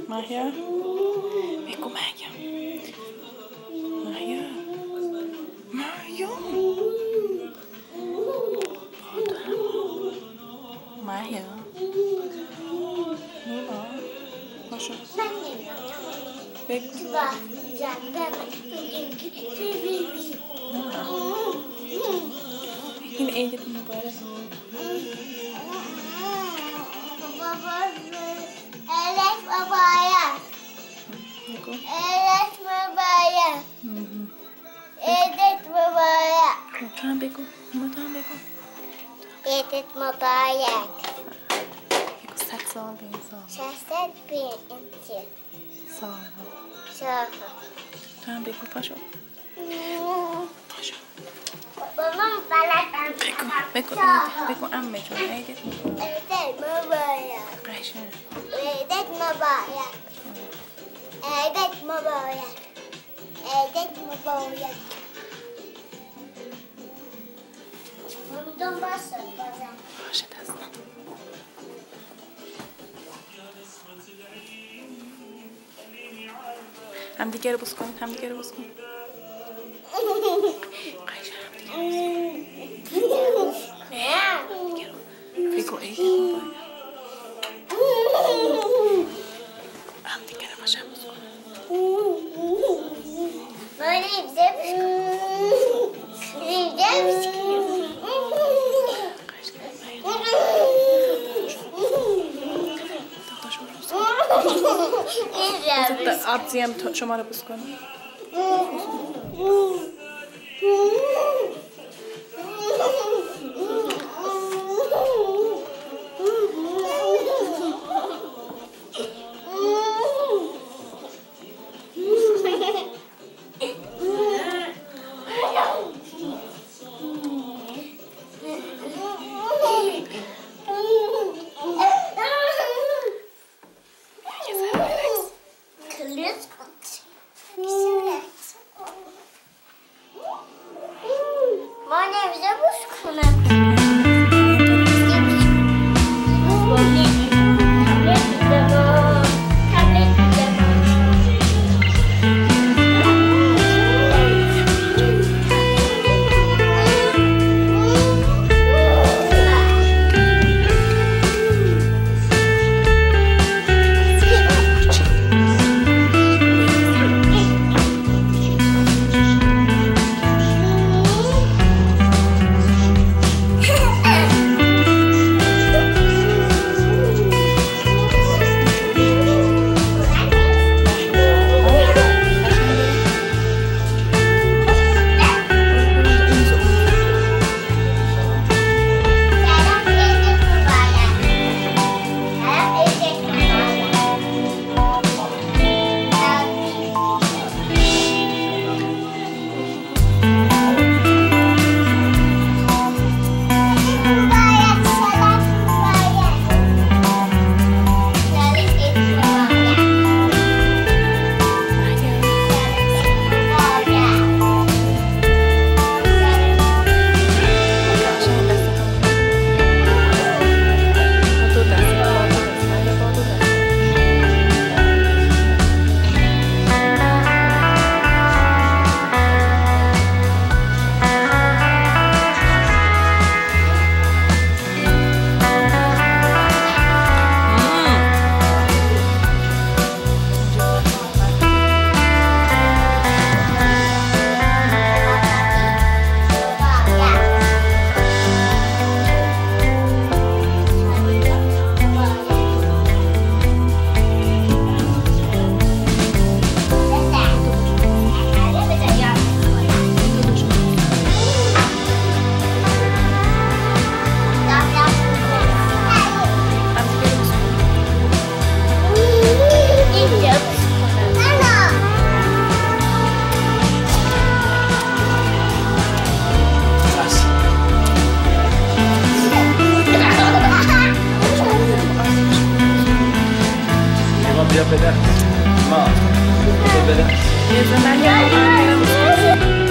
ماهیا بگو ماهیا ماهیا ماهیا ماهیا نیما باشو بگو این عیدت مبارک عیدت مبارک بگو عیدت مبارک عیدت مبارک تو هم بگو تو هم بگو عیدت مبارک بگو 100 سال به این سال 600 به این سال سال تو هم بگو پاشو پاشو بابام بلدم بگو عمه جون عیدت مبارک عیدت مبارک قشنگ عیدت مبارک عیدت مبارک عیدت مبارک امیدوارم باشد بازم باشه دستم هم دیگه رو بوس کنید هم دیگه رو بوس کنید قشنگ بگو عیدت مبارک هم دیگه رو باشه بوس کنید آبزی هم شما رو بوس کنید ما نمیشه بوش کنم بیا بده ما بده یه زمان